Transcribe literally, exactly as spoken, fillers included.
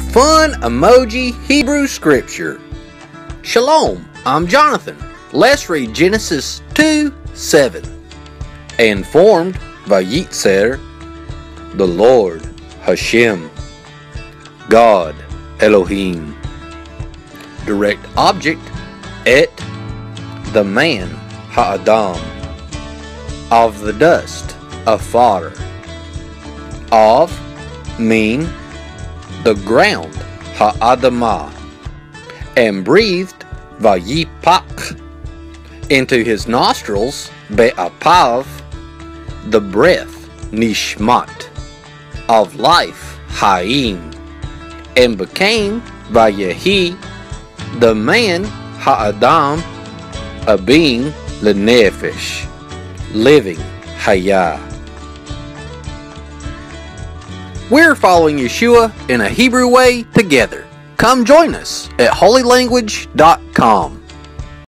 Fun Emoji Hebrew Scripture. Shalom, I'm Jonathan. Let's read Genesis two seven. And formed Vayitzer, the Lord, Hashem, God, Elohim. Direct object, Et, the man, Ha'adam. Of the dust, Afar. Of, mean, the ground, Ha'adamah. And breathed, Vayipak, into his nostrils, Be'apav, the breath, Nishmat, of life, Haim. And became, Vayehi, the man, Ha'adam, a being, Lenefesh, living, Hayah. We're following Yeshua in a Hebrew way together. Come join us at holy language dot com.